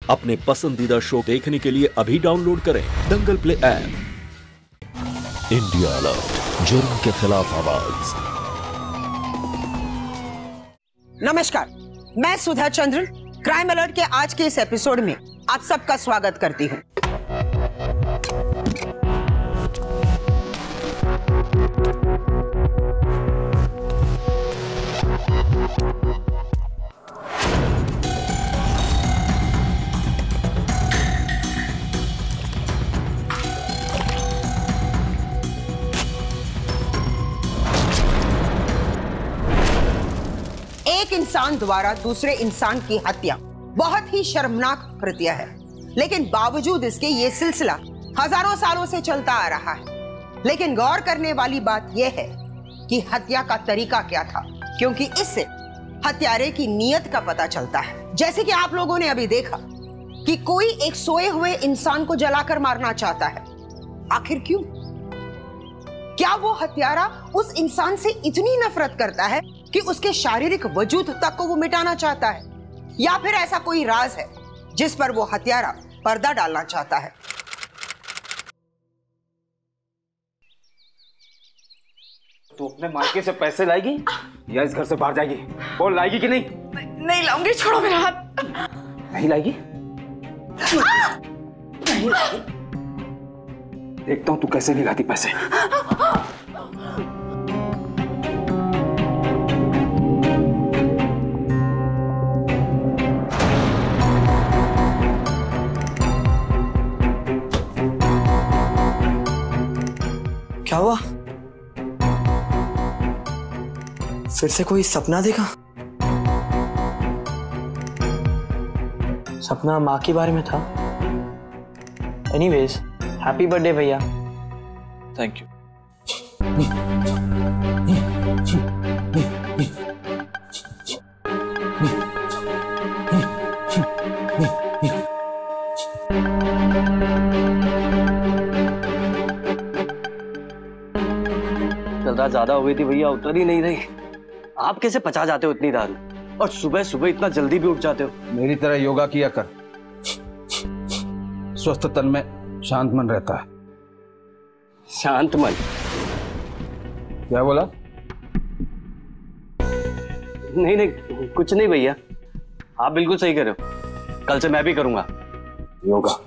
अपने पसंदीदा शो देखने के लिए अभी डाउनलोड करें Dangal play app. India alert, जुर्म के खिलाफ आवाज। नमस्कार, मैं सुधा चंद्र क्राइम अलर्ट के आज के इस एपिसोड में आप सबका स्वागत करती हूं। एक इंसान द्वारा दूसरे इंसान की हत्या बहुत ही शर्मनाक कृत्य है, लेकिन बावजूद इसके ये सिलसिला हजारों सालों से चलता आ रहा है। लेकिन गौर करने वाली बात यह है कि हत्या का तरीका क्या था, क्योंकि इससे हत्यारे की नीयत का पता चलता है। जैसे कि आप लोगों ने अभी देखा कि कोई एक सोए हुए इंसान को जलाकर मारना चाहता है। आखिर क्यों? क्या वो हत्यारा उस इंसान से इतनी नफरत करता है कि उसके शारीरिक वजूद तक को वो मिटाना चाहता है, या फिर ऐसा कोई राज है जिस पर वो हत्यारा पर्दा डालना चाहता है? तू अपने मायके से पैसे लाएगी या इस घर से बाहर जाएगी? बोल, लाएगी कि नहीं? नहीं लाऊंगी, छोड़ो मेरा हाथ। नहीं लाएगी? नहीं लाएगी? देखता हूं तू कैसे नहीं लाती पैसे। क्या हुआ? फिर से कोई सपना देखा? सपना माँ के बारे में था। एनीवेज, हैप्पी बर्थडे भैया। Thank you. रात ज्यादा हो गई थी भैया, उतर ही नहीं रही। आप कैसे पचा जाते हो इतनी दारू, और सुबह सुबह इतना जल्दी भी उठ जाते हो? मेरी तरह योगा किया कर, स्वस्थ तन में शांत मन रहता है। शांत मन? क्या बोला? नहीं नहीं, कुछ नहीं भैया, आप बिल्कुल सही कह रहे हो। कल से मैं भी करूंगा योगा।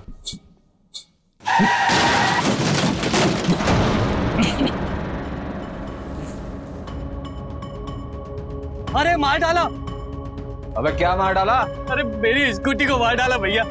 अरे मार डाला! अबे क्या मार डाला? अरे मेरी स्कूटी को मार डाला भैया।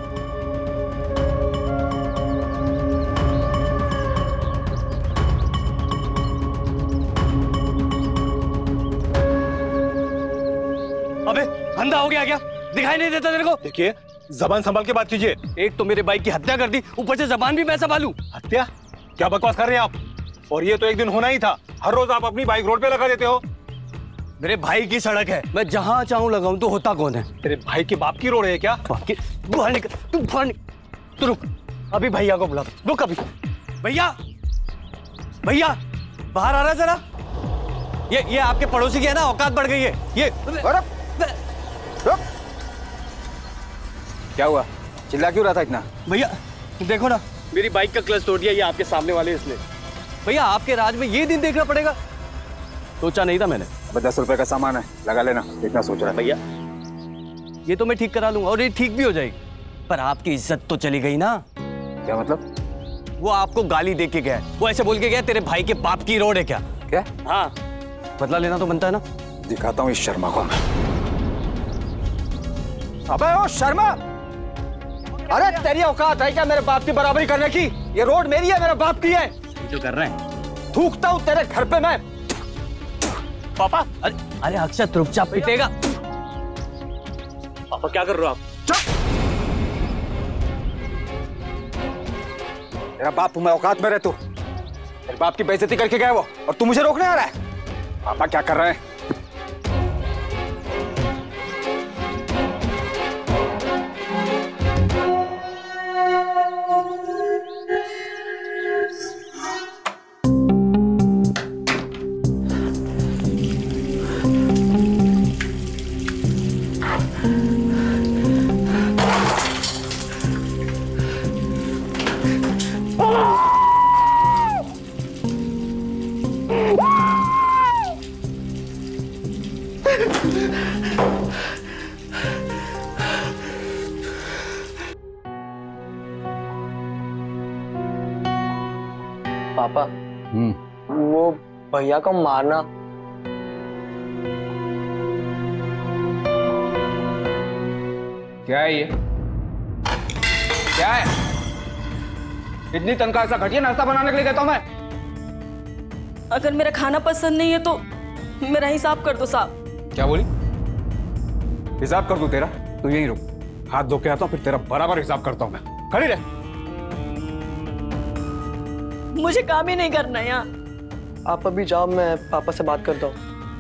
अबे अंधा हो गया क्या? दिखाई नहीं देता तेरे को? देखिए, जबान संभाल के बात कीजिए। एक तो मेरे भाई की हत्या कर दी, ऊपर से जबान भी मैं संभालूं। हत्या? क्या बकवास कर रहे हैं आप? और ये तो एक दिन होना ही था। हर रोज आप अपनी बाइक रोड पे लगा देते हो। मेरे भाई की सड़क है, मैं जहां चाहूं लगाऊं, तो होता कौन है? तेरे भाई के बाप की रोड है क्या? बाहर निकल, तू बाहर निकल। तू रुक, अभी भैया को बुला। रुक अभी। भैया, भैया बाहर आ रहा जरा। ये आपके पड़ोसी की है ना, औकात बढ़ गई है ये। रुक। क्या हुआ? चिल्ला क्यों रहा था इतना? भैया देखो ना, मेरी बाइक का क्लच तोड़ दिया ये आपके सामने वाले इसने। भैया आपके राज में ये दिन देखना पड़ेगा, सोचा नहीं था मैंने। 10 रुपए का सामान है, लगा लेना। इतना सोच रहा है? भैया ये तो मैं ठीक करा लूंगा, और ये ठीक भी हो जाएगी, पर आपकी इज्जत तो चली गई ना। क्या मतलब? वो आपको गाली दे के गया, वो ऐसे बोल के गया तेरे भाई के बाप की रोड है क्या? क्या? हाँ, बदला लेना तो बनता है ना। दिखाता हूँ इस शर्मा को मैं। अबे ओ शर्मा, अरे तेरी औकात है क्या मेरे बाप की बराबरी करने की? ये रोड मेरी है, मेरे बाप की है। जो कर रहे हैं, थूकता हूँ तेरे घर पे मैं। पापा, अरे अक्षय चुपचाप पिटेगा। पापा क्या कर रहे हो आप? तेरा बाप मैं औकात में रह, तू तेरे बाप की बेइज्जती करके गया वो, और तू मुझे रोकने आ रहा है? पापा क्या कर रहे हैं? पापा वो भैया को मारना। क्या है ये? क्या है? इतनी तनख्वाह ऐसा घटिया नाश्ता बनाने के लिए कहता हूं मैं। अगर मेरा खाना पसंद नहीं है तो मेरा हिसाब कर दो साहब। क्या बोली? हिसाब कर दूं तेरा? तू यहीं रुक, हाथ धो के आता हूं, फिर तेरा बराबर हिसाब करता हूं मैं। खड़ी रह। मुझे काम ही नहीं करना यहाँ। आप अभी जाओ, मैं पापा से बात करता हूँ।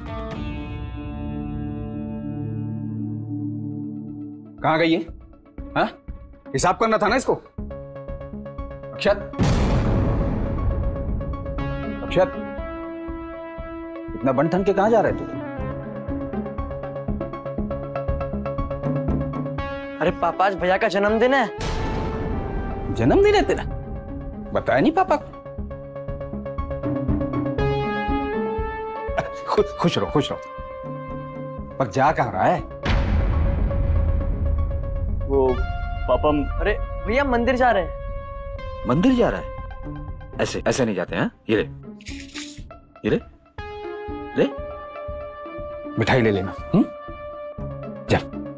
कहाँ गई है? हाँ? हिसाब करना था ना इसको। अक्षत, अक्षत, इतना बन ठन के कहाँ जा रहे तू? अरे पापा, आज भैया का जन्मदिन है। जन्मदिन है तेरा? बताया नहीं पापा को? खुश रहो, खुश रहो। पर जा कहाँ रहा है? वो पापा, अरे भैया मंदिर जा रहे हैं। मंदिर जा रहा है? ऐसे ऐसे नहीं जाते हैं। ये ले, ये ले, ले। मिठाई ले लेना। जा।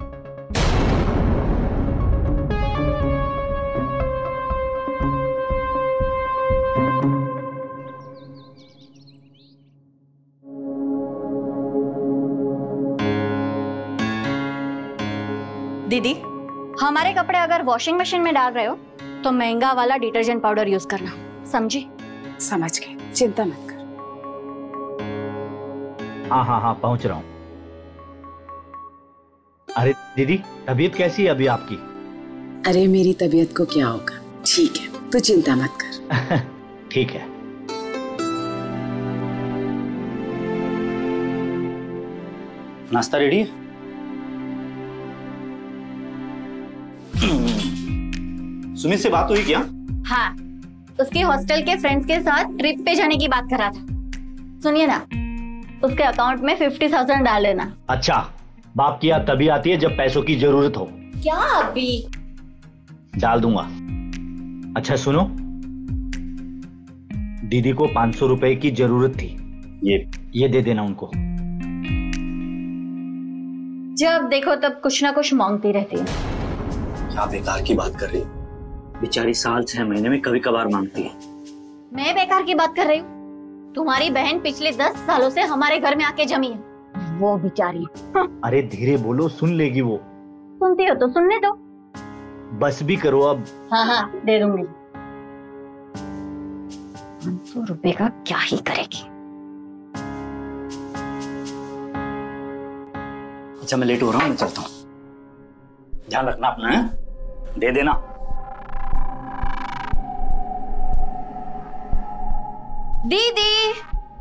दीदी, हमारे कपड़े अगर वॉशिंग मशीन में डाल रहे हो तो महंगा वाला डिटर्जेंट पाउडर यूज करना, समझी? समझ गए, चिंता मत कर। हाँ हाँ हाँ, पहुंच रहा हूँ। अरे दीदी, तबीयत कैसी है अभी आपकी? अरे मेरी तबीयत को क्या होगा, ठीक है, तू चिंता मत कर। ठीक है। नाश्ता रेडी है? सुमित से बात हुई क्या? हाँ, उसके हॉस्टल के फ्रेंड्स के साथ ट्रिप पे जाने की बात कर रहा था। सुनिए ना, उसके अकाउंट में 50,000 डाल देना। अच्छा, बाप की याद तभी आती है जब पैसों की जरूरत हो। क्या अभी? डाल दूंगा। अच्छा सुनो, दीदी को 500 रुपए की जरूरत थी, ये दे देना उनको। जब देखो तब कुछ ना कुछ मांगती रहती है। क्या बेकार की बात कर रही है? बेचारी साल 6 महीने में कभी कभार मांगती है। मैं बेकार की बात कर रही हूँ? तुम्हारी बहन पिछले 10 सालों से हमारे घर में आके जमी है, वो बेचारी। अरे धीरे बोलो, सुन लेगी वो। सुनती हो तो सुनने दो। बस भी करो अब। हाँ हाँ, दे दूंगी। 500 रुपए का क्या ही करेगी? अच्छा मैं लेट हो रहा हूँ, मैं चलता हूँ। ध्यान रखना अपना, है? दे देना। दीदी,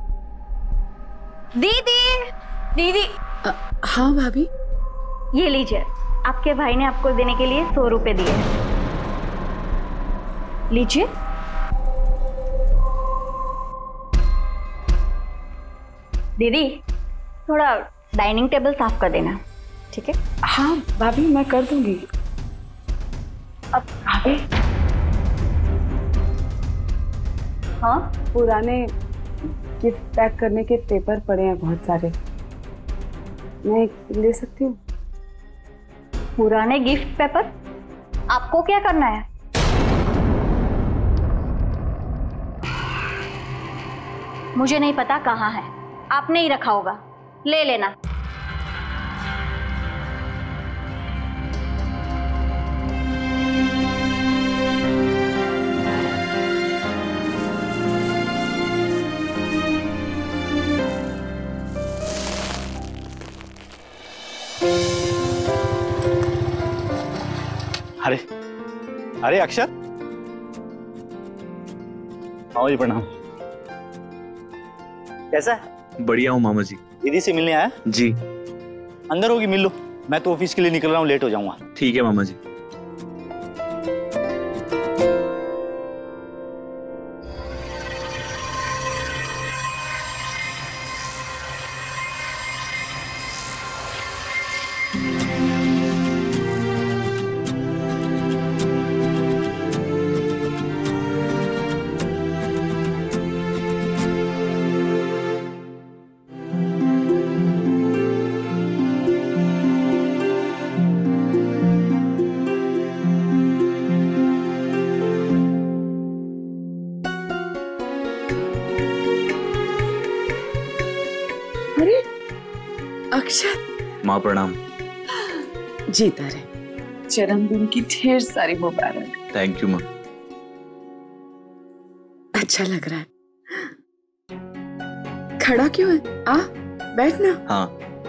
दीदी, दीदी। हाँ भाभी। ये लीजिए, आपके भाई ने आपको देने के लिए 100 रुपए दिए। लीजिए। दीदी, थोड़ा डाइनिंग टेबल साफ कर देना, ठीक है? हाँ भाभी, मैं कर दूंगी। अब भाभी। हाँ, पुराने गिफ्ट पैक करने के पेपर पड़े हैं बहुत सारे, मैं ले सकती हूँ? पुराने गिफ्ट पेपर? आपको क्या करना है? मुझे नहीं पता कहाँ है, आपने ही रखा होगा, ले लेना। अरे अरे अक्षत, आओ जी, प्रणाम। कैसा है? बढ़िया हूँ मामा जी। दीदी से मिलने आया? जी। अंदर होगी, मिल लो। मैं तो ऑफिस के लिए निकल रहा हूँ, लेट हो जाऊंगा। ठीक है मामा जी। अक्षत, माँ प्रणाम। जीता रहे, जन्मदिन की ढेर सारी मुबारक। थैंक यू माँ। अच्छा लग रहा है। खड़ा क्यों है? आ बैठना। हाँ।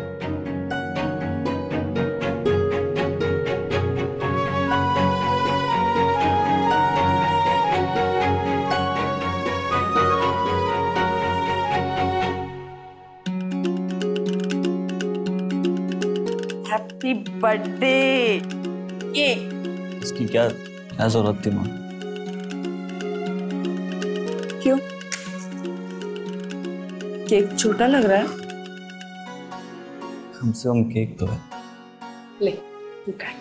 Happy birthday. ये इसकी क्या जरूरत थी माँ? क्यों? केक छोटा लग रहा है? कम से कम केक तो है। ले तू काट।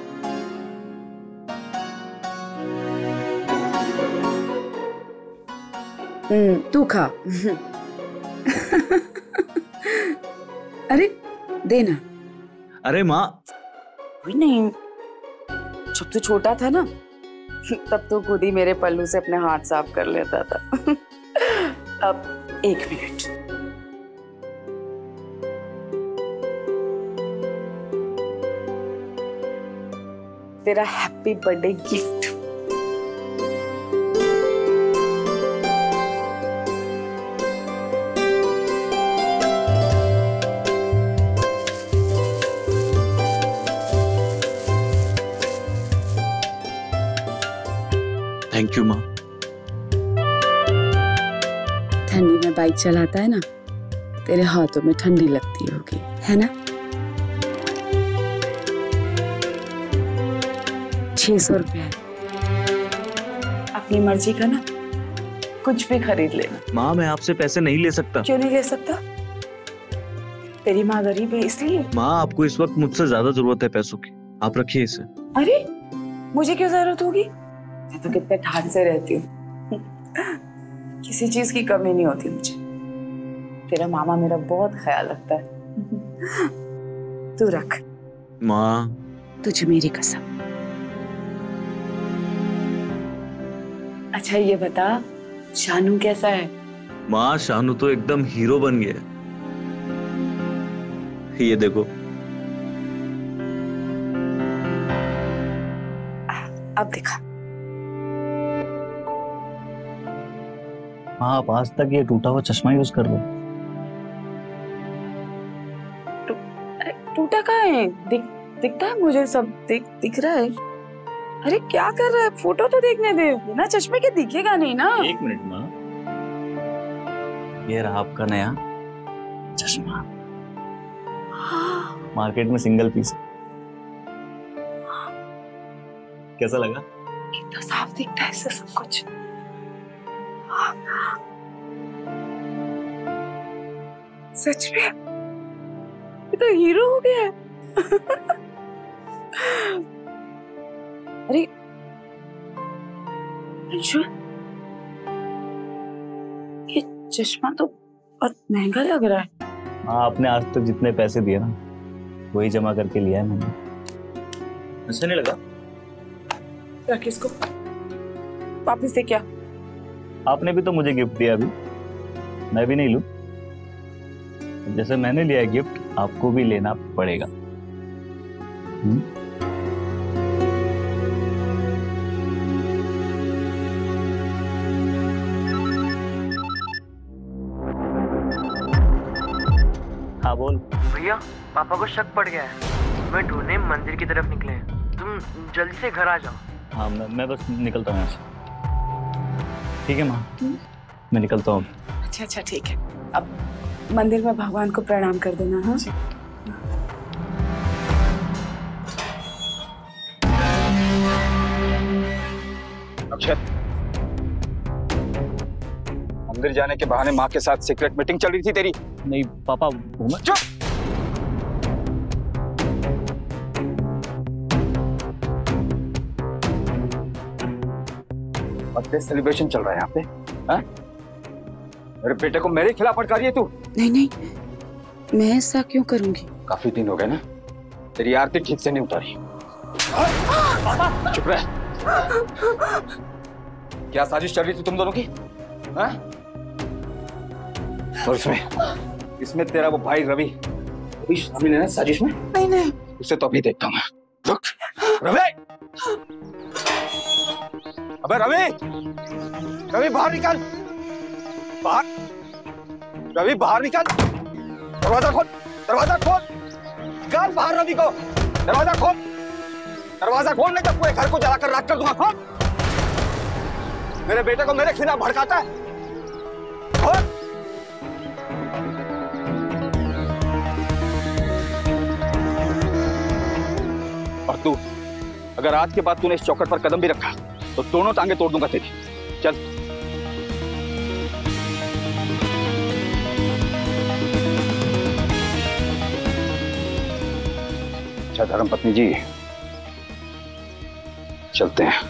तू खा। अरे देना। अरे माँ। कोई नहीं, जब तू छोटा था ना तब तो खुद ही मेरे पल्लू से अपने हाथ साफ कर लेता था। अब 1 मिनट। तेरा happy birthday gift. Thank you माँ। ठंडी में बाइक चलाता है ना, तेरे हाथों में ठंडी लगती होगी, है ना? 600 रुपया अपनी मर्जी का ना, कुछ भी खरीद लेना। माँ मैं आपसे पैसे नहीं ले सकता। क्यों नहीं ले सकता? तेरी माँ गरीब है इसलिए। माँ आपको इस वक्त मुझसे ज्यादा जरूरत है पैसों की, आप रखिए इसे। अरे मुझे क्यों जरूरत होगी? मैं तो कितने ठाट से रहती हूँ, किसी चीज की कमी नहीं होती मुझे। तेरा मामा मेरा बहुत ख्याल रखता है। तू रख। माँ तुझे मेरी कसम। अच्छा ये बता, शानू कैसा है? माँ शानू तो एकदम हीरो बन गया। ये देखो। अब दिखा। हाँ आप आज तक ये टूटा हुआ चश्मा यूज कर रहे हो। टूटा कहाँ है? दिखता है मुझे, सब दिख रहा है। अरे क्या कर रहा है? फोटो तो देखने दे, बिना चश्मे के दिखेगा नहीं ना। 1 मिनट माँ, ये रहा आपका नया चश्मा। मार्केट में सिंगल पीस है। कैसा लगा? कितना साफ दिखता है इससे सब कुछ। सच में ये तो हीरो हो गया है। अरे अंशु, ये चश्मा तो बहुत महंगा लग रहा है। हाँ आपने आज तक जितने पैसे दिए ना वही जमा करके लिया है मैंने। अच्छा नहीं लगा? रख इसको, वापस दे। क्या? आपने भी तो मुझे गिफ्ट दिया, अभी मैं भी नहीं लूं? जैसे मैंने लिया है गिफ्ट, आपको भी लेना पड़ेगा। हाँ बोल। भैया पापा को शक पड़ गया है, मैं ढूंढने मंदिर की तरफ निकले हैं, तुम जल्दी से घर आ जाओ। हाँ मैं बस निकलता हूँ यहाँ से। ठीक है माँ, मैं निकलता हूँ। अच्छा ठीक है, अब मंदिर में भगवान को प्रणाम कर देना। हाँ अक्षत, मंदिर जाने के बहाने माँ के साथ सीक्रेट मीटिंग चल रही थी तेरी। नहीं पापा, चुप। बर्थडे सेलिब्रेशन चल रहा है यहाँ पे। हाँ? मेरे बेटे को मेरे खिलाफ भड़का रही है तू। नहीं, मैं ऐसा क्यों करूंगी? काफी दिन हो गए ना, तेरी आरती ठीक से नहीं उतारी। चुप रह। क्या साजिश चल रही थी तुम दोनों की? हाँ? और इसमें तेरा वो भाई रवि अभी शामिल है ना साजिश में? नहीं। उसे तो अभी देखता हूँ मैं। रुक। रवि! अबे रवि! रवि बाहर निकल! बाहर! रवि बाहर निकल! दरवाजा खोल! दरवाजा खोल! निकाल बाहर रवि को! दरवाजा खोल! दरवाजा खोल, नहीं तो पूरे घर को जलाकर राख कर दूंगा। खोल! मेरे बेटे को मेरे खिलाफ भड़काता है। खोल! और तू, अगर आज के बाद तूने इस चौखट पर कदम भी रखा तो दोनों टांगे तोड़ दूंगा तेरी। चल। अच्छा धर्मपत्नी जी, चलते हैं।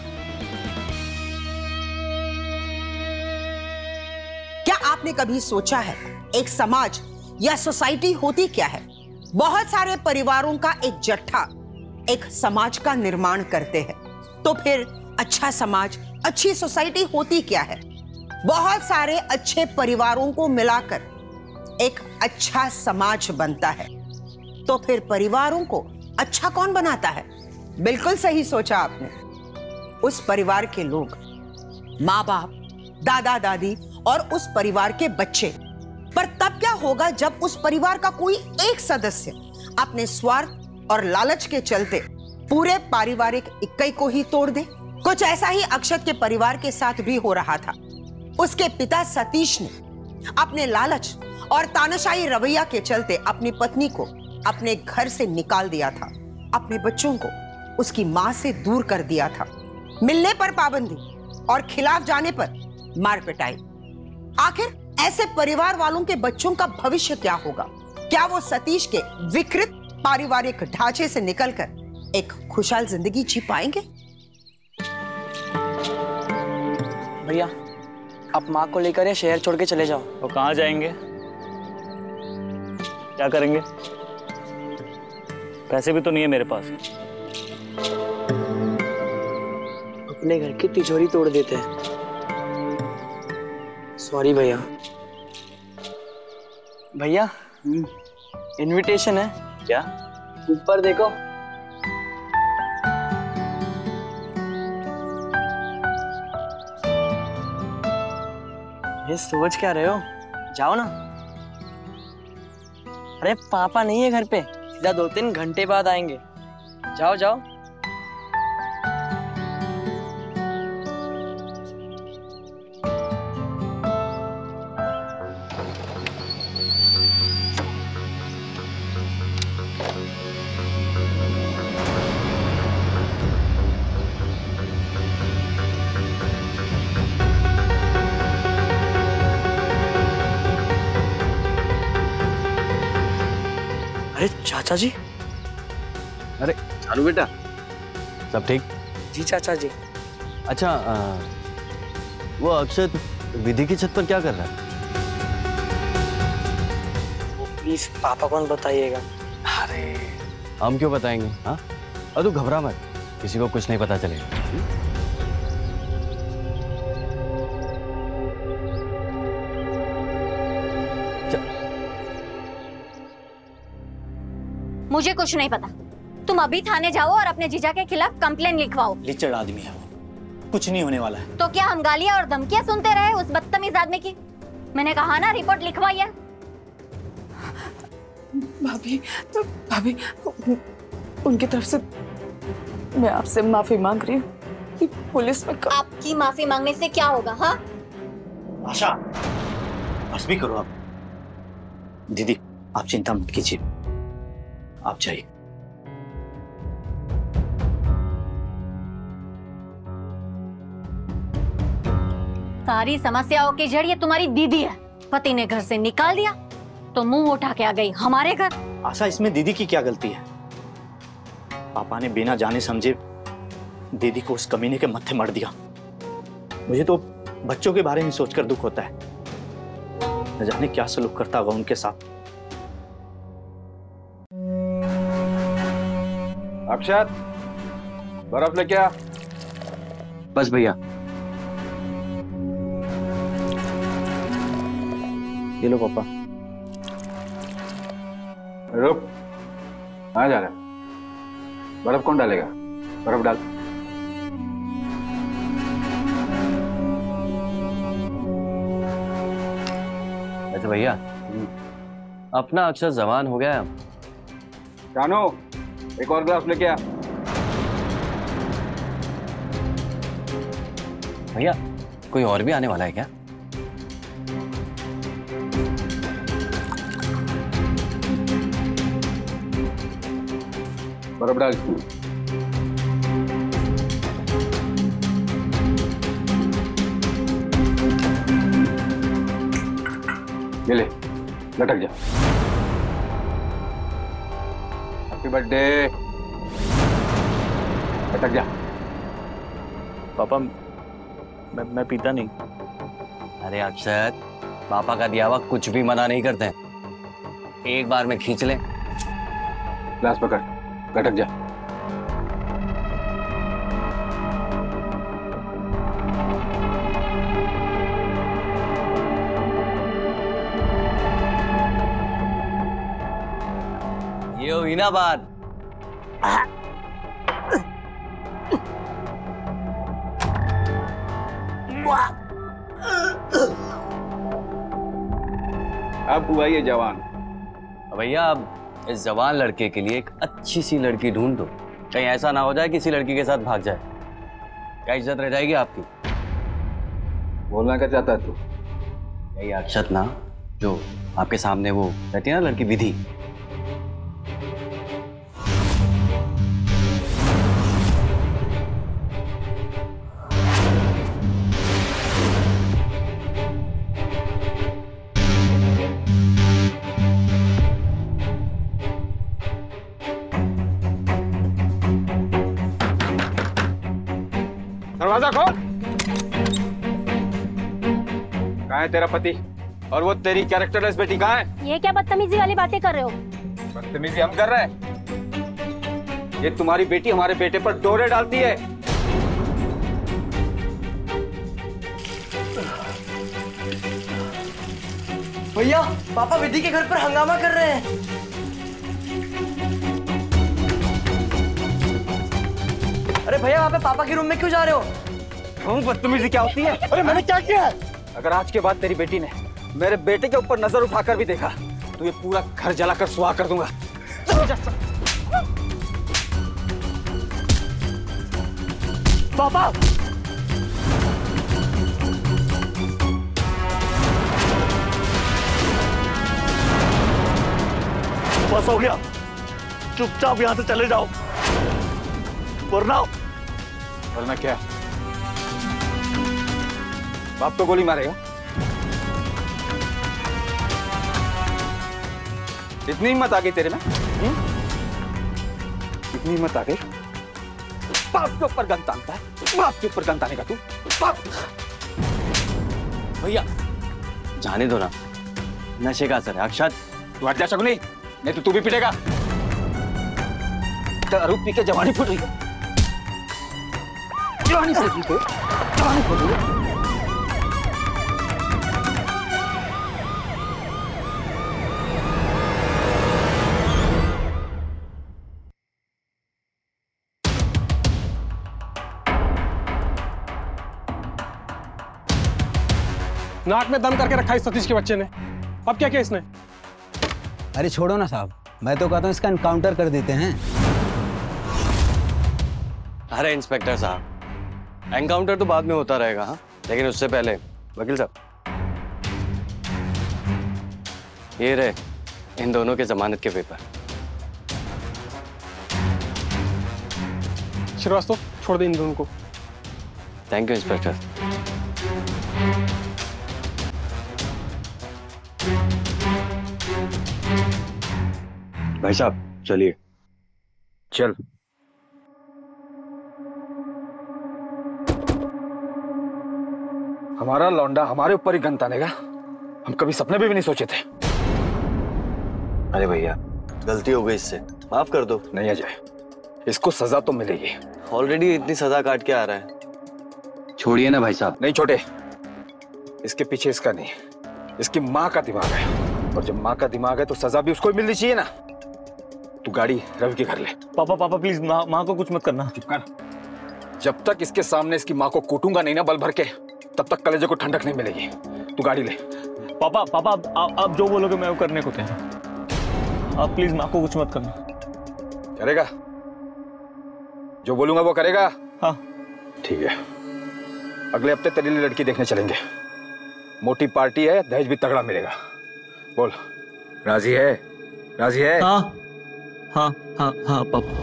क्या आपने कभी सोचा है एक समाज या सोसाइटी होती क्या है? बहुत सारे परिवारों का एक जट्ठा एक समाज का निर्माण करते हैं। तो फिर अच्छा समाज, अच्छी सोसाइटी होती क्या है? बहुत सारे अच्छे परिवारों को मिलाकर एक अच्छा समाज बनता है। तो फिर परिवारों को अच्छा कौन बनाता है? बिल्कुल सही सोचा आपने। उस परिवार के लोग, माँ बाप, दादा दादी और उस परिवार के बच्चे। पर तब क्या होगा जब उस परिवार का कोई एक सदस्य अपने स्वार्थ और लालच के चलते पूरे पारिवारिक इक्कई को ही तोड़ दे? कुछ ऐसा ही अक्षत के परिवार के साथ भी हो रहा था। उसके पिता सतीश ने अपने लालच और तानाशाही रवैया के चलते अपनी पत्नी को अपने घर से निकाल दिया था। अपने बच्चों को उसकी मां से दूर कर दिया था। मिलने पर पाबंदी और खिलाफ जाने पर मार पिटाई। आखिर ऐसे परिवार वालों के बच्चों का भविष्य क्या होगा? क्या वो सतीश के विकृत पारिवारिक ढांचे से निकलकर एक खुशहाल जिंदगी जी पाएंगे? भैया, आप माँ को लेकर शहर छोड़ के चले जाओ। तो कहाँ जाएंगे? क्या करेंगे? पैसे भी तो नहीं है मेरे पास। अपने घर की तिजोरी तोड़ देते हैं। सॉरी भैया। भैया, इनविटेशन है। क्या? ऊपर देखो। ये सोच क्या रहे हो? जाओ ना। अरे पापा नहीं है घर पे, सीधा 2-3 घंटे बाद आएंगे। जाओ जाओ। अरे चाचा जी। अरे चालू बेटा, सब ठीक? जी चाचा जी। अच्छा, वो अक्षत विधि की छत पर क्या कर रहा है? प्लीज पापा को बताइएगा। अरे हम क्यों बताएंगे? हाँ, और तू घबरा मत, किसी को कुछ नहीं पता चलेगा। मुझे कुछ नहीं पता। तुम अभी थाने जाओ और अपने जीजा के खिलाफ कंप्लेन लिखवाओ। लिचड़ आदमी है वो, कुछ नहीं होने वाला है। तो क्या हम गालियां और धमकियां सुनते रहे उस बदतमीज आदमी की? मैंने कहा ना रिपोर्ट लिखवाइए। भाभी, तो भाभी, उनकी तरफ से मैं आपसे माफी मांग रही हूँ कि पुलिस में आपकी माफी मांगने से क्या होगा? हाँ आशा, बस भी करो आप। दीदी आप चिंता मत कीजिए, आप जाइए। सारी समस्याओं की जड़ ये तुम्हारी दीदी है। पति ने घर से निकाल दिया तो मुंह उठा के आ गई हमारे घर। आशा, इसमें दीदी की क्या गलती है? पापा ने बिना जाने समझे दीदी को उस कमीने के मत्थे मर दिया। मुझे तो बच्चों के बारे में सोचकर दुख होता है। न जाने क्या सलूक करता होगा उनके साथ। अक्षत, बर्फ लेके आ। बस भैया। ये लो पापा। रुक, कहाँ जा रहा है? बर्फ कौन डालेगा? बर्फ डाल। अच्छा भैया, अपना अक्षर जवान हो गया है। जानो, एक और ग्लास लेके आ। भैया, कोई और भी आने वाला है क्या? बर्फ डाल। ये ले, लटक जा। Happy birthday. लटक जा। पापा, मैं पीता नहीं। अरे अक्षत, पापा का दिया हुआ कुछ भी मना नहीं करते हैं। एक बार में खींच ले। ग्लास पकड़, लटक जा। ये हुई ना बात। अब हुआ ये जवान। भैया, अब इस जवान लड़के के लिए एक अच्छी सी लड़की ढूंढ दो। कहीं ऐसा ना हो जाए किसी लड़की के साथ भाग जाए। क्या इज्जत रह जाएगी आपकी? बोलना क्या चाहता है तू? यही अक्षत ना, जो आपके सामने वो रहती है ना लड़की, विधि। दरवाजा खोल। कहाँ है तेरा पति? और वो तेरी कैरेक्टरलेस बेटी कहाँ है? ये क्या बदतमीजी वाली बातें कर रहे हो? बदतमीजी हम कर रहे हैं? ये तुम्हारी बेटी हमारे बेटे पर डोरे डालती है। भैया, पापा विधि के घर पर हंगामा कर रहे हैं। अरे भैया, वहाँ पे पापा के रूम में क्यों जा रहे हो? बदतमीजी क्या होती है? अरे मैंने क्या किया है? अगर आज के बाद तेरी बेटी ने मेरे बेटे के ऊपर नजर उठाकर भी देखा तो ये पूरा घर जलाकर सुहा कर दूंगा। पापा, बस हो गया, चुपचाप यहां से चले जाओ, वरना क्या? बाप तो गोली मारेगा। इतनी हिम्मत आ गई तेरे में? इतनी हिम्मत आ गई? बाप के ऊपर गन तानता है? बाप के ऊपर गन तानेगा तू? बाप! भैया जाने दो ना, नशे का असर है। अक्षत, तू हट जा शकुनी, नहीं तो तू भी पिटेगा। दारू पी के जवानी फूट रही है। जवानी फूट रही है, जवानी फूट रही है। नाक में दम करके रखा है सतीश के बच्चे ने। अब क्या किया इसने? अरे छोड़ो ना साहब, मैं तो कहता हूँ इसका एनकाउंटर कर देते हैं। अरे इंस्पेक्टर साहब, एनकाउंटर तो बाद में होता रहेगा, हाँ, लेकिन उससे पहले वकील साहब, ये रहे इन दोनों के जमानत के पेपर। श्रीवास्तव, छोड़ दे इन दोनों को। Thank you inspector. भाई साहब चलिए। चल। हमारा लौंडा हमारे ऊपर ही गन तानेगा, हम कभी सपने में भी नहीं सोचे थे। अरे भैया, गलती हो गई, इससे माफ कर दो। नहीं अजय, इसको सजा तो मिलेगी। ऑलरेडी इतनी सजा काट के आ रहा है। छोड़िए ना भाई साहब। नहीं छोटे, इसके पीछे इसका नहीं, इसकी माँ का दिमाग है, और जब माँ का दिमाग है तो सजा भी उसको ही मिलनी चाहिए ना। तू गाड़ी रवि के घर ले। पापा पापा प्लीज माँ को कुछ मत करना। चुप कर। जब तक इसके सामने इसकी माँ को कूटूंगा नहीं ना बल भर के, तब तक कलेजे को ठंडक नहीं मिलेगी। तू गाड़ी ले। पापा पापा आप जो बोलोगे मैं वो करने को तैयार हूं। आप प्लीज माँ को कुछ मत करना। करेगा? जो बोलूंगा वो करेगा? हाँ ठीक है। अगले हफ्ते तेरी लिए लड़की देखने चलेंगे। मोटी पार्टी है, दहेज भी तगड़ा मिलेगा। बोल, राजी है? राजी है? हाँ हाँ हाँ हाँ पापा।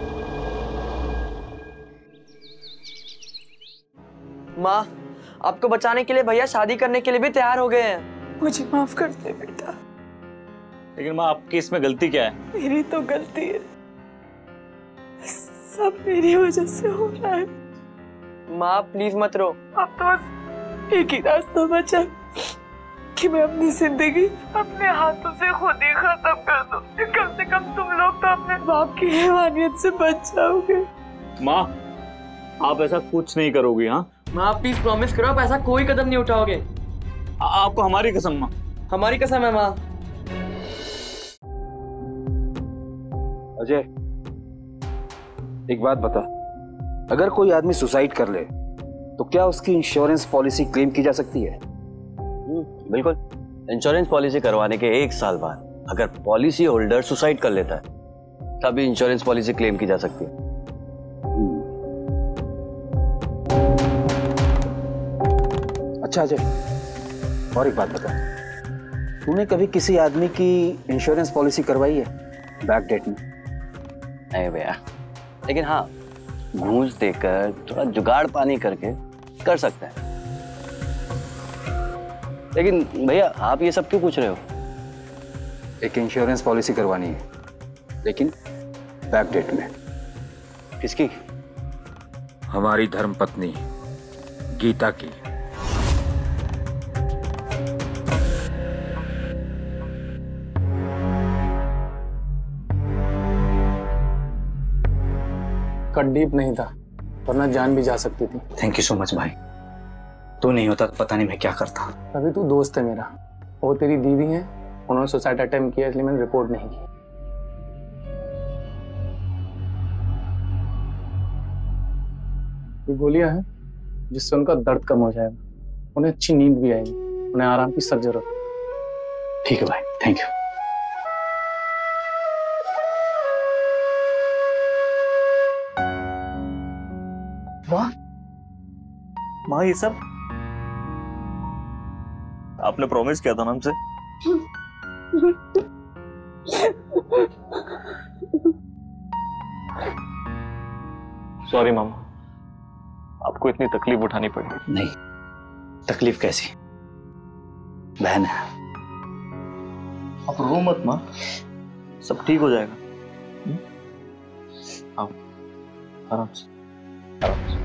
माँ, आपको बचाने के लिए भैया शादी करने के लिए भी तैयार हो गए हैं। मुझे माफ कर दे बेटा। लेकिन माँ आपकी इसमें गलती क्या है? मेरी तो गलती है, सब मेरी वजह से हो रहा है। माँ प्लीज मत रो। अब तो बस एक ही रास्ता बचा कि मैं अपनी जिंदगी अपने हाथों से खुद ही खत्म कर दूं। कम से कम तुम लोग तो अपने बाप की हैवानियत से बच जाओगे। माँ आप ऐसा कुछ नहीं करोगी। हाँ माँ प्लीज प्रॉमिस करो आप ऐसा कोई कदम नहीं उठाओगे। आपको हमारी कसम माँ। हमारी कसम है माँ। अजय एक बात बता, अगर कोई आदमी सुसाइड कर ले तो क्या उसकी इंश्योरेंस पॉलिसी क्लेम की जा सकती है? बिल्कुल। इंश्योरेंस पॉलिसी करवाने के 1 साल बाद अगर पॉलिसी होल्डर सुसाइड कर लेता है तभी इंश्योरेंस पॉलिसी क्लेम की जा सकती है। अच्छा अजय, और एक बात बता, तूने कभी किसी आदमी की इंश्योरेंस पॉलिसी करवाई है बैक डेट में? नहीं भैया, लेकिन हाँ घूंस देकर थोड़ा जुगाड़ पानी करके कर सकते हैं। लेकिन भैया आप ये सब क्यों पूछ रहे हो? एक इंश्योरेंस पॉलिसी करवानी है, लेकिन बैक डेट में। किसकी? हमारी धर्मपत्नी गीता की। कट डीप नहीं था, वरना जान भी जा सकती थी। थैंक यू सो मच भाई, तू नहीं होता तो पता नहीं मैं क्या करता। अभी तू दोस्त है मेरा, वो तेरी दीदी है, उन्होंने सुसाइड अटेम्प्ट किया इसलिए मैंने रिपोर्ट नहीं की। ये गोलियां हैं जिससे उनका दर्द कम हो जाएगा, उन्हें अच्छी नींद भी आएगी, उन्हें आराम की सख्त जरूरत है। ठीक है भाई, थैंक यू। माँ ये सब आपने प्रॉमिस किया था ना हमसे। सॉरी मामा, आपको इतनी तकलीफ उठानी पड़ी। नहीं, तकलीफ कैसी, बहन है। आप रो मत माँ, सब ठीक हो जाएगा। आओ आराम से आराम से।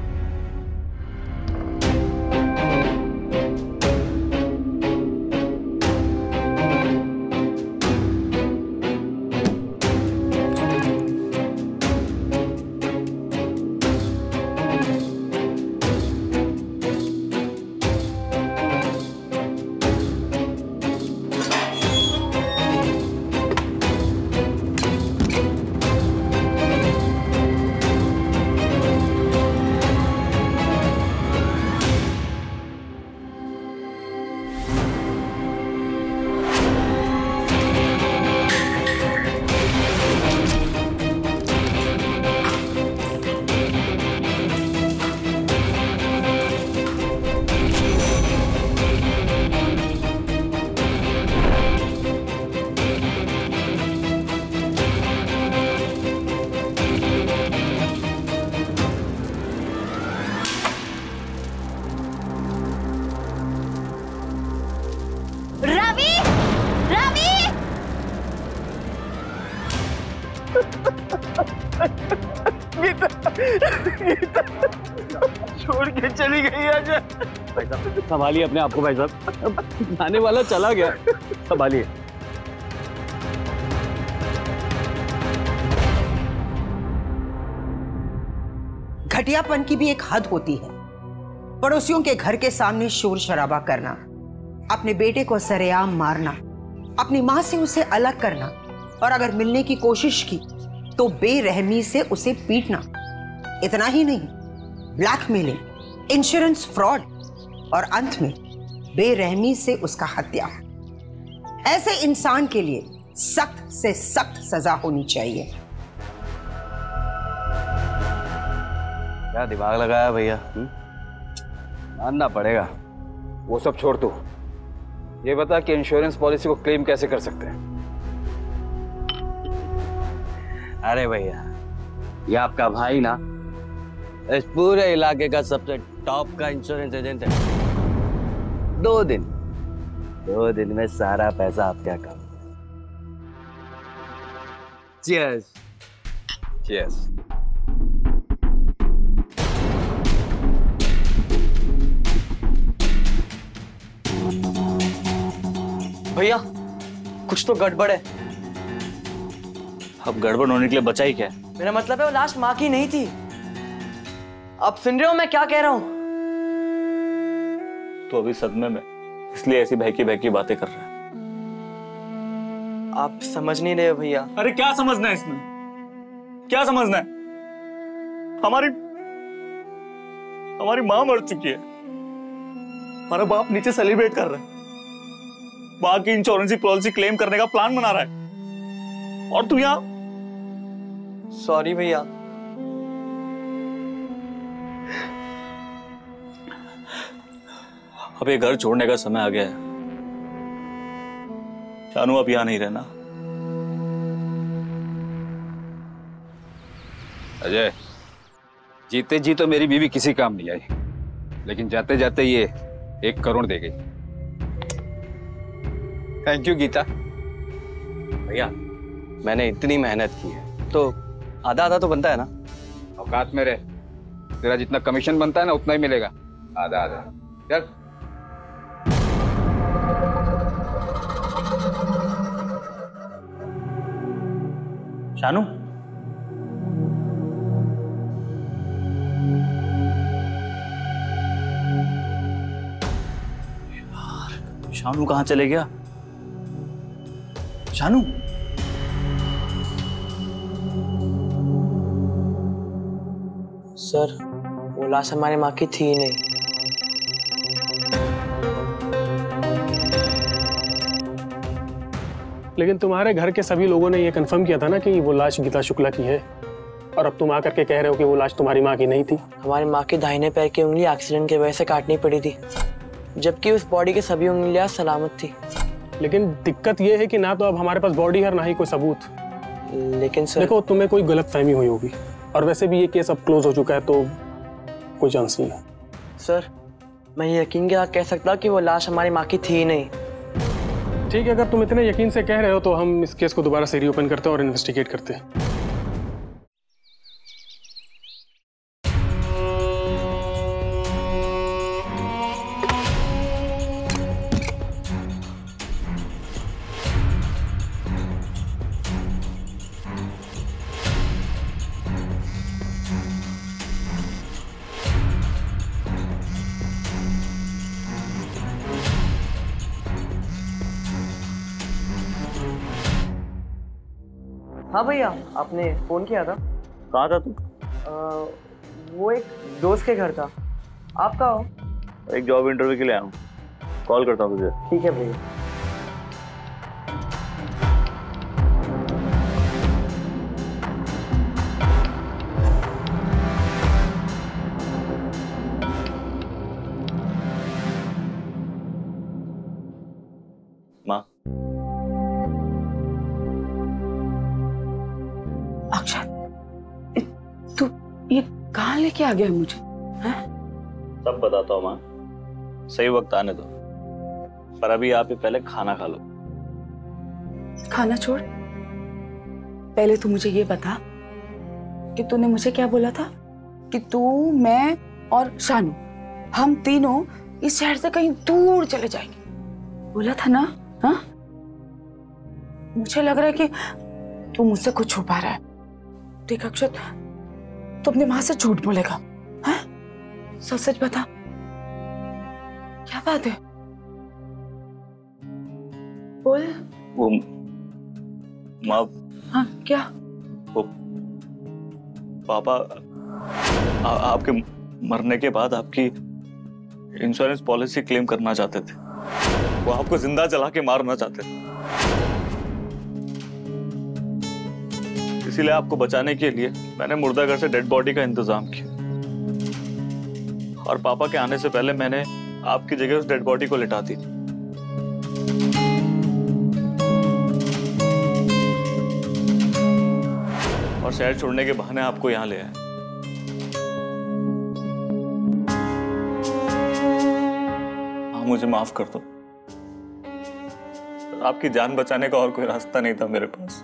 छोड़ के चली गई आज। भाई साहब संभालिए अपने आप को भाई साहब, आने वाला चला गया, संभालिए। घटियापन की भी एक हद होती है। पड़ोसियों के घर के सामने शोर शराबा करना, अपने बेटे को सरेआम मारना, अपनी मां से उसे अलग करना, और अगर मिलने की कोशिश की तो बेरहमी से उसे पीटना। इतना ही नहीं, ब्लैकमेलिंग, इंश्योरेंस फ्रॉड और अंत में बेरहमी से उसका हत्या। ऐसे इंसान के लिए सख्त से सख्त सजा होनी चाहिए। क्या दिमाग लगाया भैया, मानना पड़ेगा। वो सब छोड़ तू, ये बता कि इंश्योरेंस पॉलिसी को क्लेम कैसे कर सकते हैं? अरे भैया, ये आपका भाई ना इस पूरे इलाके का सबसे टॉप का इंश्योरेंस एजेंट है। 2 दिन में सारा पैसा आपके अकाउंट। चीयर्स। चीयर्स। भैया कुछ तो गड़बड़ है। अब गड़बड़ होने के लिए बचा ही क्या है? मेरा मतलब है वो लाश माँ की नहीं थी। आप सुन रहे हो मैं क्या कह रहा हूँ? तो अभी सदमे में, इसलिए ऐसी बहकी बातें कर रहा है। आप समझ नहीं रहे हो भैया। अरे क्या समझना है इसमें? क्या समझना है? हमारी माँ मर चुकी है, हमारा बाप नीचे सेलिब्रेट कर रहा है, माँ की इंश्योरेंस पॉलिसी क्लेम करने का प्लान बना रहा है, और तू यहाँ। सॉरी भैया। अब ये घर छोड़ने का समय आ गया है। शानू अब यहां नहीं रहना। अजय, जीते जी तो मेरी बीवी किसी काम नहीं आई, लेकिन जाते जाते ये 1 करोड़ दे गई। Thank you Geeta. भैया मैंने इतनी मेहनत की है तो आधा आधा तो बनता है ना। औकात में रह, तेरा जितना कमीशन बनता है ना उतना ही मिलेगा, आधा आधा। चल। शानू, यार शानू कहाँ चले गया? शानू, सर वो लाश हमारी माँ की थी ही नहीं। लेकिन तुम्हारे घर के सभी लोगों ने ये कंफर्म किया था ना कि वो लाश गीता शुक्ला की है, और अब तुम आकर के कह रहे हो कि वो लाश तुम्हारी माँ की नहीं थी। हमारी माँ के दाहिने पैर की उंगली एक्सीडेंट की वजह से काटनी पड़ी थी, जबकि उस बॉडी की सभी उंगलियां सलामत थी। लेकिन दिक्कत ये है कि ना तो अब हमारे पास बॉडी है और ना ही कोई सबूत। लेकिन सर देखो, तुम्हें कोई गलतफहमी हुई होगी, और वैसे भी ये केस अब क्लोज हो चुका है, तो कोई चांस नहीं है। सर मैं यकीन के साथ कह सकता कि वो लाश हमारी माँ की थी ही नहीं। ठीक है, अगर तुम इतने यकीन से कह रहे हो तो हम इस केस को दोबारा से रीओपन करते हैं और इन्वेस्टिगेट करते हैं। हाँ भैया, आपने फोन किया था। कहाँ था तू? वो एक दोस्त के घर था। आप कहाँ हो? एक जॉब इंटरव्यू के लिए आया हूँ, कॉल करता हूँ तुझे। ठीक है भैया। माँ, अक्षत, तू ये कहाँ लेके आ गया मुझे? सब बताता हूँ माँ, सही वक्त आने दो, पर अभी आप पहले खाना खा लो। खाना छोड़, पहले तू मुझे ये बता कि तूने मुझे क्या बोला था कि तू, मैं और शानू हम तीनों इस शहर से कहीं दूर चले जाएंगे, बोला था ना? हाँ, मुझे लग रहा है कि तू मुझसे कुछ छुपा रहा है। देख अक्षत, तू अपनी माँ से झूठ बोलेगा? हाँ, सच सच बता, क्या बात है? बोल। वो माँ। हाँ क्या? वो पापा आपके मरने के बाद आपकी इंश्योरेंस पॉलिसी क्लेम करना चाहते थे। वो आपको जिंदा जला के मारना चाहते थे। इसीलिए आपको बचाने के लिए मैंने मुर्दाघर से डेड बॉडी का इंतजाम किया और पापा के आने से पहले मैंने आपकी जगह उस डेड बॉडी को लिटा दी। और शहर छोड़ने के बहाने आपको यहां ले आए। हाँ, मुझे माफ कर दो। आपकी जान बचाने का और कोई रास्ता नहीं था मेरे पास।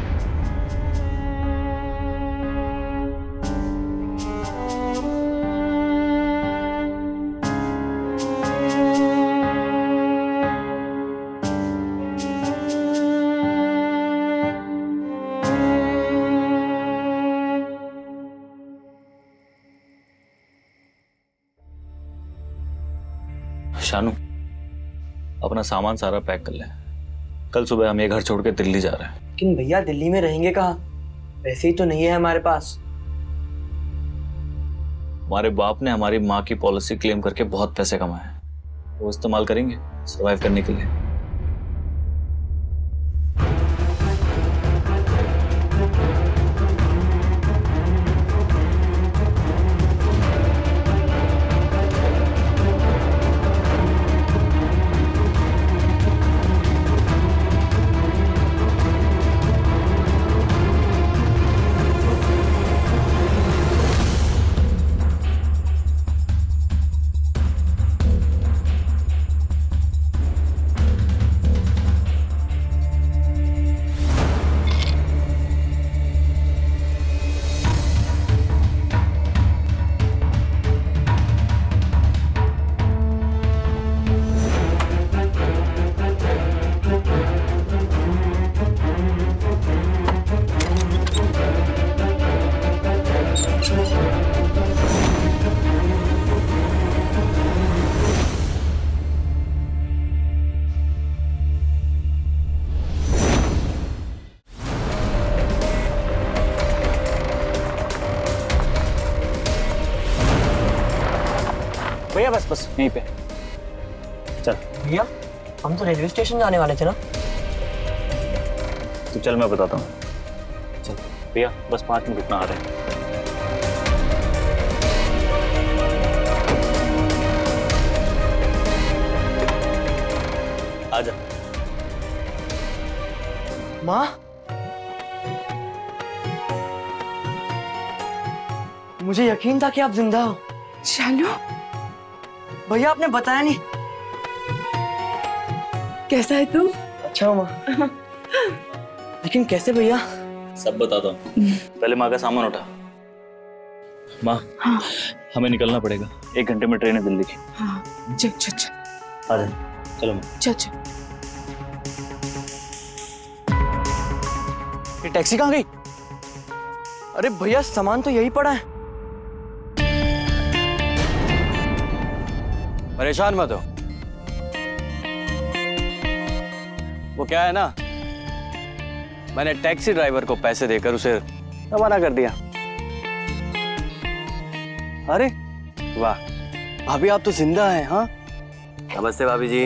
शानू, अपना सामान सारा पैक कर ले। कल सुबह हम ये घर छोड़ के दिल्ली जा रहे हैं। लेकिन भैया दिल्ली में रहेंगे कहाँ? पैसे ही तो नहीं है हमारे पास। हमारे बाप ने हमारी माँ की पॉलिसी क्लेम करके बहुत पैसे कमाए हैं, वो इस्तेमाल करेंगे सर्वाइव करने के लिए। भैया बस यहीं पे चल। भैया हम तो रेलवे स्टेशन जाने वाले थे ना। तो चल मैं बताता हूँ। चल भैया बस 5 मिनट रुकना, आ रहे हैं। आजा। माँ, मुझे यकीन था कि आप जिंदा हो। शानू, भैया आपने बताया नहीं। कैसा है तू? अच्छा हो माँ। लेकिन कैसे भैया? सब बताता हूँ। पहले माँ का सामान उठा। माँ, हाँ। हमें निकलना पड़ेगा, 1 घंटे में ट्रेन है दिल्ली की। हाँ, चल। आजा, चलो माँ। चल। ये टैक्सी कहाँ गई? अरे भैया सामान तो यही पड़ा है। परेशान मत हो। वो क्या है ना, मैंने टैक्सी ड्राइवर को पैसे देकर उसे रवाना कर दिया। अरे वाह, भाभी आप तो जिंदा हैं। हाँ नमस्ते भाभी जी।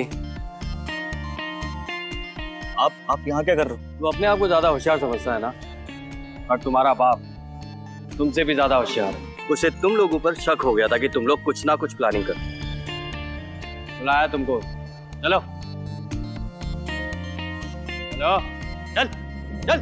आप यहाँ क्या कर रहे हो? वो अपने आप को ज्यादा होशियार समझता है ना, और तुम्हारा बाप तुमसे भी ज्यादा होशियार है। उसे तुम लोगों पर शक हो गया था कि तुम लोग कुछ ना कुछ प्लानिंग कर। बुलाया तुमको, चलो चलो चल चल।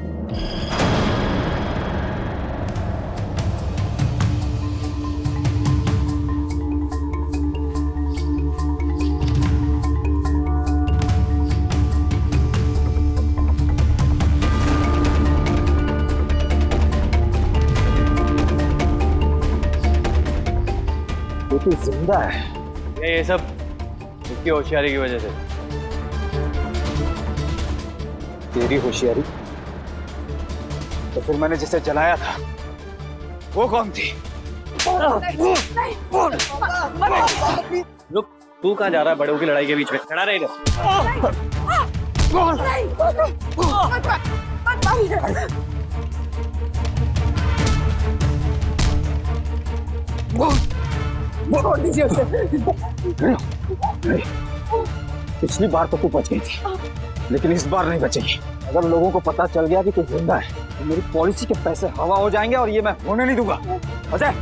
वो तो जिंदा है। ये सब इसकी होशियारी की वजह से। तेरी होशियारी? तो फिर मैंने जिसे जलाया था वो कौन थी? रुक, तू कहाँ जा रहा है? बड़ों की लड़ाई के बीच में खड़ा रहेगा। पिछली बार तो तू बच गई थी, लेकिन इस बार नहीं बचेगी। अगर लोगों को पता चल गया कि तू जिंदा है तो मेरी पॉलिसी के पैसे हवा हो जाएंगे और ये मैं होने नहीं दूंगा। अजय,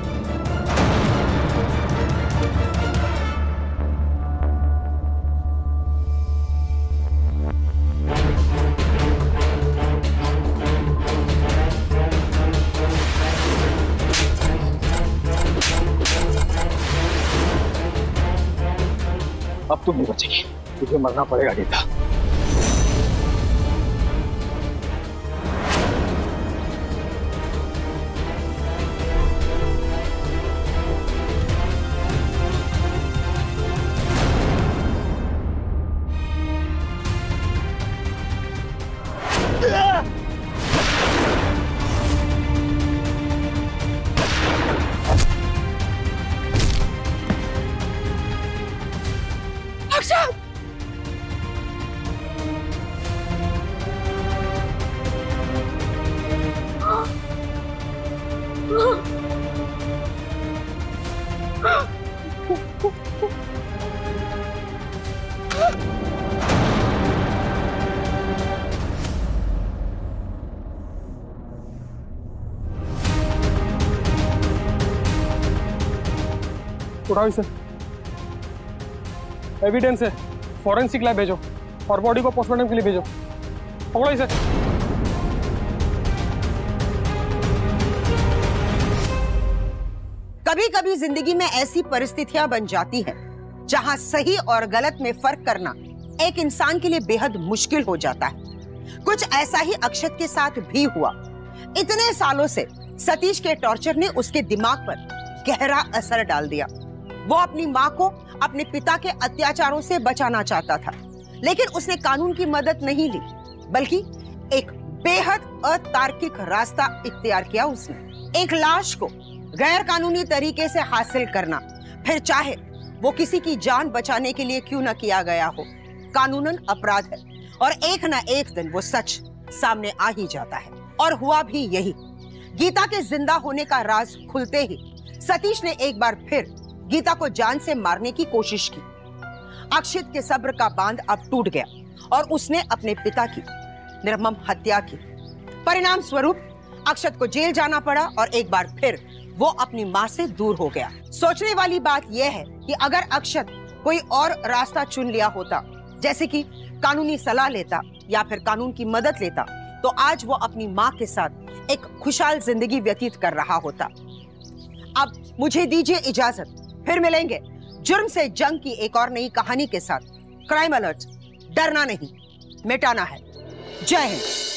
अब तुम नहीं बचेगी, तुझे मरना पड़ेगा गीता। उठाओ इसे, एविडेंस है, फॉरेंसिक लैब भेजो और बॉडी को पोस्टमार्टम के लिए भेजो। पकड़ो इसे। कभी कभी जिंदगी में ऐसी परिस्थितियां बन जाती है जहां सही और गलत में फर्क करना एक इंसान के लिए बेहद मुश्किल हो जाता है। कुछ ऐसा ही अक्षत के साथ भी हुआ। इतने सालों से सतीश के टॉर्चर ने उसके दिमाग पर गहरा असर डाल दिया। वो अपनी माँ को अपने पिता के अत्याचारों से बचाना चाहता था, लेकिन उसने कानून की मदद नहीं ली, बल्कि एक बेहद अतार्किक रास्ता इख्तियार किया। उसने एक लाश को गैर कानूनी तरीके से हासिल करना, फिर चाहे वो किसी की जान बचाने के लिए क्यों न किया गया हो, कानूनन अपराध है और एक न एक दिन वो सच सामने आ ही जाता है। और हुआ भी यही। गीता के जिंदा होने का राज खुलते ही सतीश ने एक बार फिर गीता को जान से मारने की कोशिश की। अक्षित के सब्र का बांध अब टूट गया और उसने अपने पिता की निर्मम हत्या की। परिणाम स्वरूप अक्षत को जेल जाना पड़ा और एक बार फिर वो अपनी मां से दूर हो गया। सोचने वाली बात यह है कि अगर अक्षत कोई और रास्ता चुन लिया होता, जैसे कि कानूनी सलाह लेता या फिर कानून की मदद लेता, तो आज वो अपनी मां के साथ एक खुशहाल जिंदगी व्यतीत कर रहा होता। अब मुझे दीजिए इजाजत, फिर मिलेंगे जुर्म से जंग की एक और नई कहानी के साथ। क्राइम अलर्ट, डरना नहीं, मिटाना है। जय हिंद।